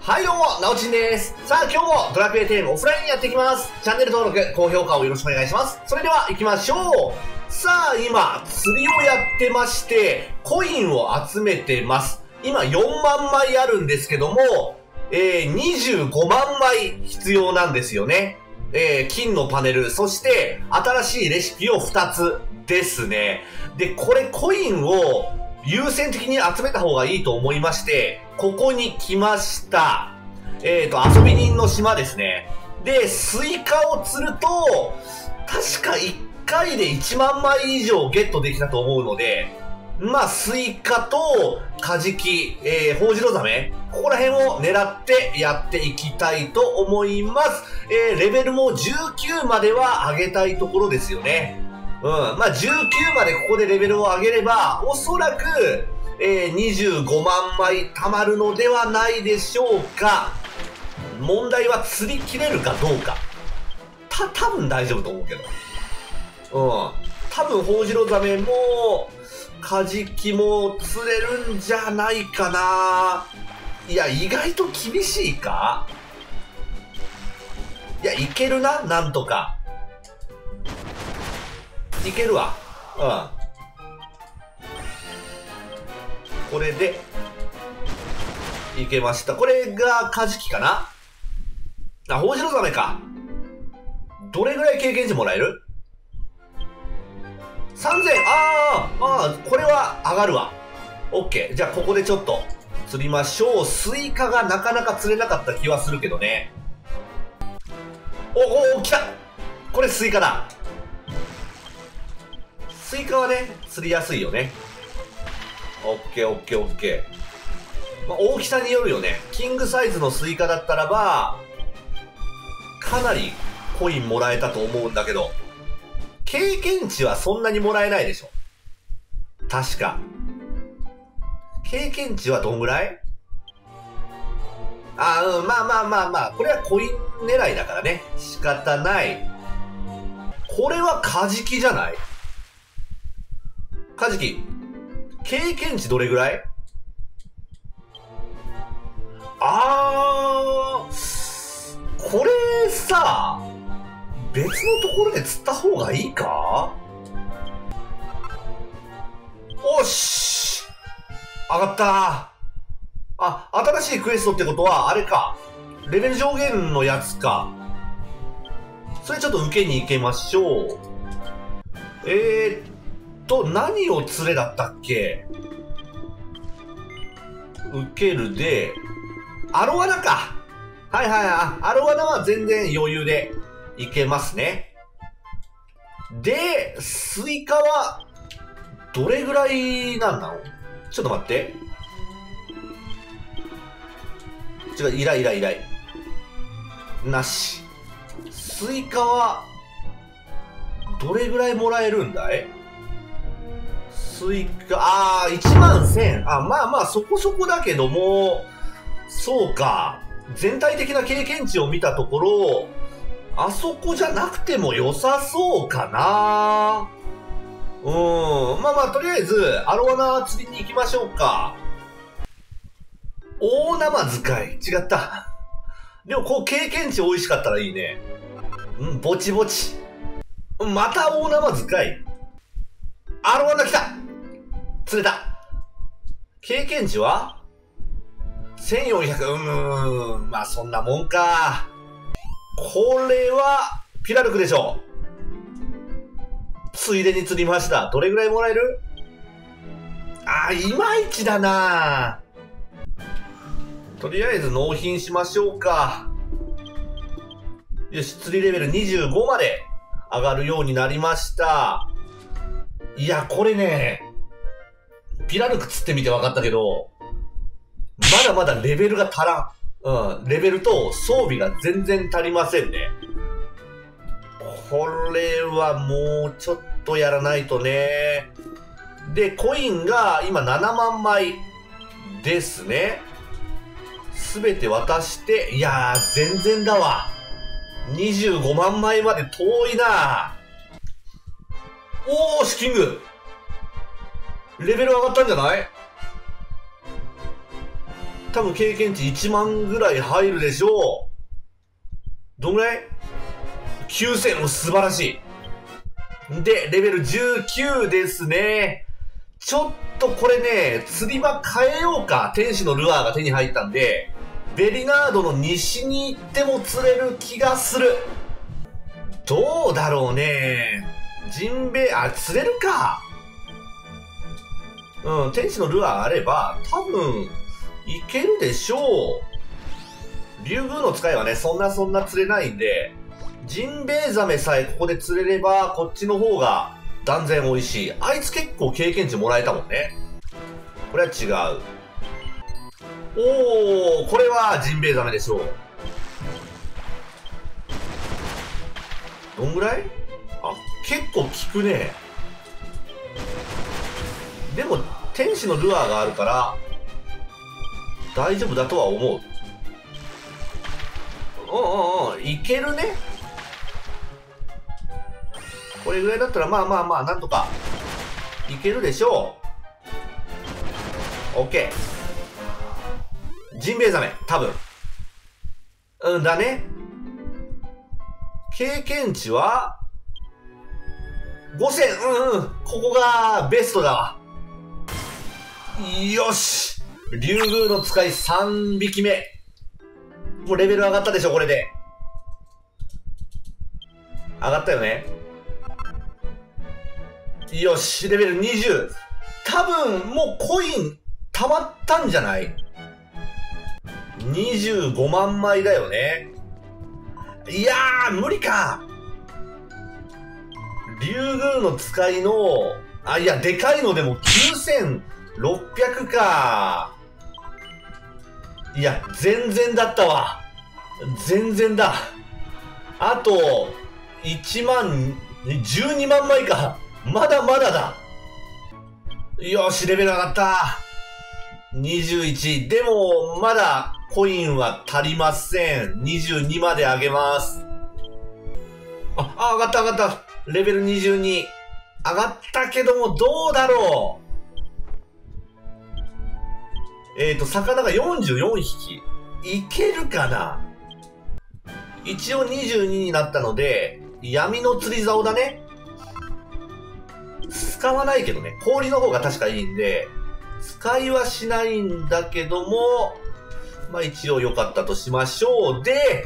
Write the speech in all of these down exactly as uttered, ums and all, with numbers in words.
はいどうも、なおちんです。さあ今日もドラクエテンオフラインやっていきます。チャンネル登録、高評価をよろしくお願いします。それでは行きましょう。さあ今、釣りをやってまして、コインを集めてます。今よんまんまいあるんですけども、えー、にじゅうごまんまい必要なんですよね。えー、金のパネル、そして新しいレシピをふたつですね。で、これコインを優先的に集めた方がいいと思いまして、ここに来ました。えーと、遊び人の島ですね。で、スイカを釣ると、確かいっかいでいちまんまい以上ゲットできたと思うので、まあ、スイカとカジキ、えー、ホウジロザメ、ここら辺を狙ってやっていきたいと思います。えー、レベルもじゅうきゅうまでは上げたいところですよね。うん。まあ、じゅうきゅうまでここでレベルを上げれば、おそらく、えー、にじゅうごまんまい貯まるのではないでしょうか。問題は釣り切れるかどうか。た、多分大丈夫と思うけど。うん。多分、ホウジロザメも、カジキも釣れるんじゃないかな。いや、意外と厳しいか。いや、いけるな、なんとか。いけるわ。うん。これで、いけました。これがカジキかなあ、ホウジロザメか。どれぐらい経験値もらえる ?さんぜん、あー、あー、これは上がるわ。オッケー。じゃあここでちょっと釣りましょう。スイカがなかなか釣れなかった気はするけどね。お、お、来た。これスイカだ。スイカはね、釣りやすいよね。オッケーオッケーオッケー。まあ、大きさによるよね。キングサイズのスイカだったらば、かなりコインもらえたと思うんだけど、経験値はそんなにもらえないでしょ。確か。経験値はどんぐらい？ああ、うん、まあまあまあまあ、これはコイン狙いだからね。仕方ない。これはカジキじゃない？カジキ。経験値どれぐらい？あー、これさ、別のところで釣った方がいいか？おし！上がったあ、新しいクエストってことは、あれか。レベル上限のやつか。それちょっと受けに行けましょう。えーっと、何を釣れだったっけ？受けるで、アロワナか。はいはいはい。アロワナは全然余裕でいけますね。で、スイカは、どれぐらいなんなの？ちょっと待って。違う、イライライライ。なし。スイカは、どれぐらいもらえるんだい？スイカ、あー、いちまんせん。あ、まあまあ、そこそこだけども、そうか。全体的な経験値を見たところ、あそこじゃなくても良さそうかな。うーん。まあまあ、とりあえず、アロワナ釣りに行きましょうか。大ナマズかい。違った。でも、こう、経験値美味しかったらいいね。うん、ぼちぼち。また大ナマズかい。アロワナ来た！釣れた。経験値はせんよんひゃく、うーん、まあそんなもんか。これは、ピラルクでしょう。ついでに釣りました。どれぐらいもらえる？あー、いまいちだな。とりあえず納品しましょうか。よし、釣りレベルにじゅうごまで上がるようになりました。いや、これね、ピラルク釣ってみて分かったけど、まだまだレベルが足らん。うん。レベルと装備が全然足りませんね。これはもうちょっとやらないとね。で、コインが今ななまんまいですね。すべて渡して、いやー、全然だわ。にじゅうごまんまいまで遠いな。おーし、キング。レベル上がったんじゃない？ 多分経験値いちまんぐらい入るでしょう。どんぐらい ?きゅうせん も素晴らしい。で、レベルじゅうきゅうですね。ちょっとこれね、釣り場変えようか。天使のルアーが手に入ったんで、ベリナードの西に行っても釣れる気がする。どうだろうね。ジンベエ、あ、釣れるか。うん、天使のルアーあれば、多分、いけるでしょう。竜宮の使いはね、そんなそんな釣れないんで、ジンベエザメさえここで釣れれば、こっちの方が断然美味しい。あいつ結構経験値もらえたもんね。これは違う。おー、これはジンベエザメでしょう。どんぐらい？あ、結構効くね。でも、天使のルアーがあるから、大丈夫だとは思う。うんうんうん、いけるね。これぐらいだったら、まあまあまあ、なんとか、いけるでしょう。オッケー。ジンベエザメ、多分。うんだね。経験値は、ごせん、うんうん、ここがベストだわ。よし！竜宮の使いさんびきめ。もうレベル上がったでしょ、これで。上がったよね。よし、レベルにじゅう。多分、もうコイン溜まったんじゃない？ にじゅうごまんまいだよね。いやー、無理か。竜宮の使いの、あ、いや、でかいのでもきゅうせんろっぴゃくか。いや、全然だったわ。全然だ。あと、いちまん、じゅうにまんまいか。まだまだだ。よし、レベル上がった。にじゅういち。でも、まだコインは足りません。にじゅうにまで上げます。あ、あ、上がった上がった。レベルにじゅうに。上がったけども、どうだろう。えっと、魚がよんじゅうよんひき。いけるかな？一応にじゅうにになったので、闇の釣り竿だね。使わないけどね。氷の方が確かいいんで、使いはしないんだけども、まあ一応良かったとしましょう。で、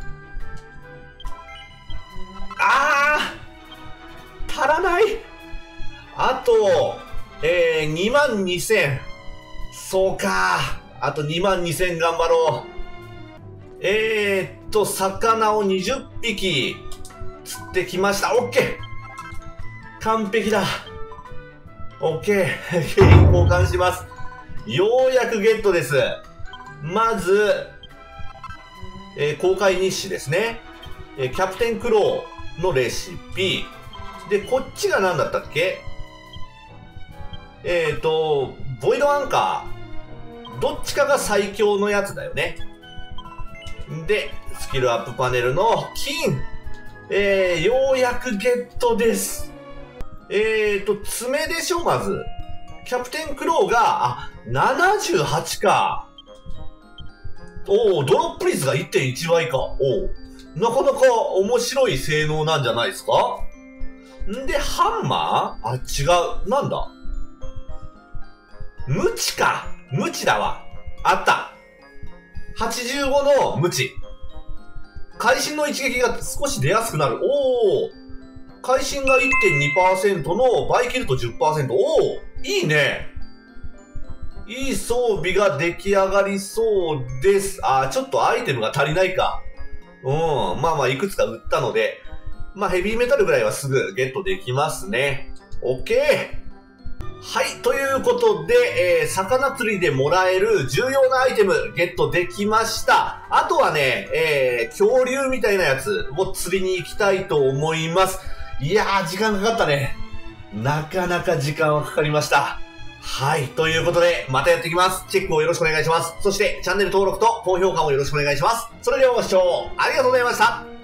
あー足らない。あと、えー、にまんにせん。そうか。あとにまんにせん頑張ろう。えーっと、魚をにじゅっぴき釣ってきました。オッケー。完璧だ。オッケー。景品交換します。ようやくゲットです。まず、えー、公開日誌ですね。えー、キャプテンクローのレシピ。で、こっちが何だったっけ？えーと、ボイドアンカー。どっちかが最強のやつだよね。で、スキルアップパネルの金。えー、ようやくゲットです。えーと、爪でしょ、まず。キャプテンクローが、あ、ななじゅうはちか。おー、ドロップ率が いってんいち 倍か。おー、なかなか面白い性能なんじゃないですか？んで、ハンマー？あ、違う。なんだ？ムチか。ムチだわ。あった。はちじゅうごのムチ。会心の一撃が少し出やすくなる。おー。会心が いってんにパーセント の倍切ると じゅっパーセント。おー。いいね。いい装備が出来上がりそうです。あー、ちょっとアイテムが足りないか。うん。まあまあ、いくつか売ったので、まあ、ヘビーメタルぐらいはすぐゲットできますね。オッケー。はい。ということで、えー、魚釣りでもらえる重要なアイテムゲットできました。あとはね、えー、恐竜みたいなやつを釣りに行きたいと思います。いやー、時間かかったね。なかなか時間はかかりました。はい。ということで、またやっていきます。チェックをよろしくお願いします。そして、チャンネル登録と高評価もよろしくお願いします。それではご視聴ありがとうございました。